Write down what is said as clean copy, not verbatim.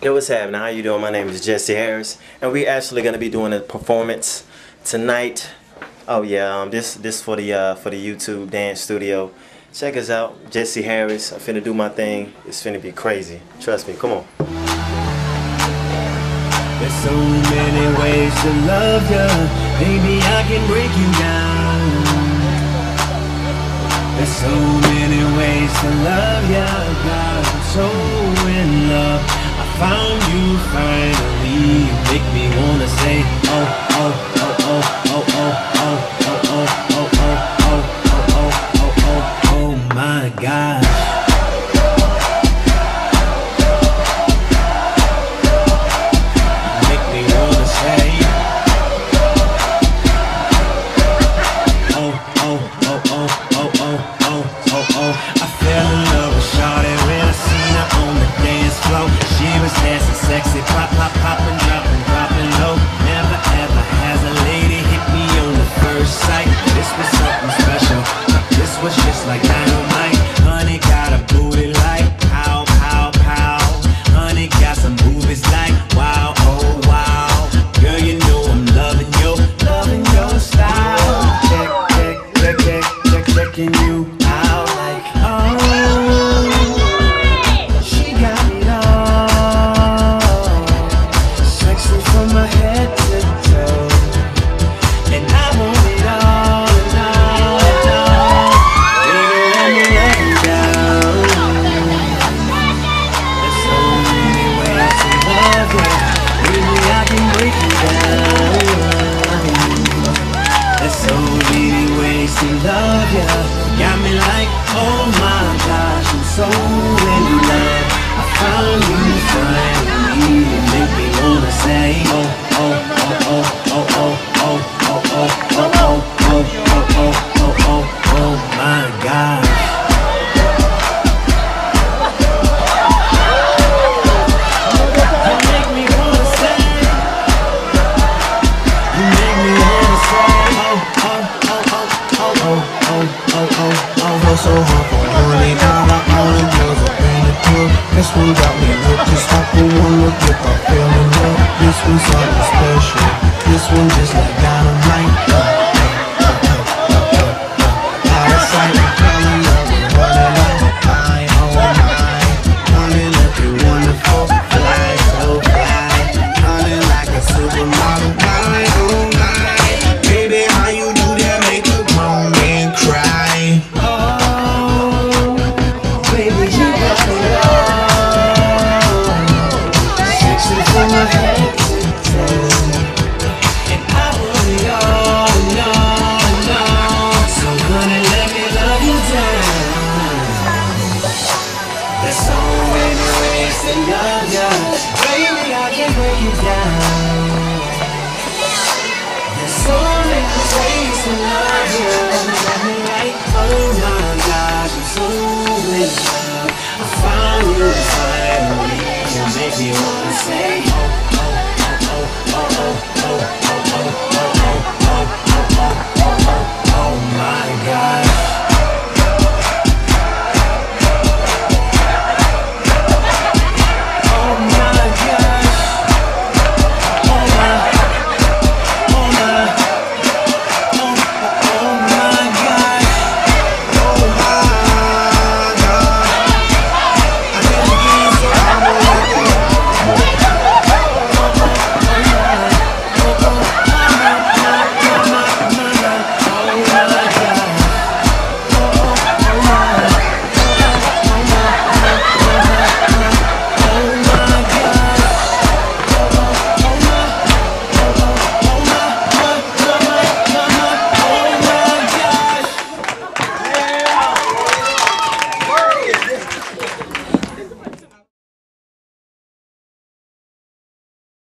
Yo, what's happening? How you doing? My name is Jesse Harris, and we're actually gonna be doing a performance tonight. Oh yeah, this for the YouTube dance studio. Check us out, Jesse Harris. I'm finna do my thing. It's finna be crazy. Trust me. Come on. There's so many ways to love ya. Baby, I can break you down. There's so many ways to love ya. God, I'm so in love. I found you finally. You make me wanna say, oh, oh, oh, oh, oh, oh, oh, oh, oh, oh, oh, oh, oh, oh, oh, oh my God. You make me wanna say, oh, oh, oh, oh, oh, oh, oh, oh, oh. I fell in love with Shawty when I seen her on the dance floor. She was dancing sexy, pop, pop, poppin', dropping, dropping low. Never ever has a lady hit me on the first sight. This was something special. This was just like dynamite. Honey got a booty like pow, pow, pow. Honey got some movies like wow, oh wow. Girl, you know I'm loving your style. Checking you out like oh. She got it all. Sexy from my head to toe. And I want it all and all and all. Baby, let me let you down. There's so many ways to love you. Baby, I can break you down. There's so many ways to love you. Got me like, oh my gosh, I'm so in love. I found you finally. You make me wanna say, oh, oh, oh, oh, oh, oh, oh, oh, oh, oh, oh, oh, oh, oh, oh, oh my God. You make me wanna say, you make me wanna say, oh, oh, oh, oh, oh, oh, oh, oh, oh. So hard for money, now I only was up in the club. This one got me with just hop for one look if I fell in love. This one's something special. This one just like dynamite. Out of sight, I'm falling in love with running like high, oh my. Honey, looking wonderful, fly so fly. Honey, like a supermodel, my oh my. Baby, how you do that make a grown man cry? Love ya, baby, I can break you down. There's so many ways to love you. Got me like, oh my gosh, I'm so in love. I found you finally. You make me wanna say, oh.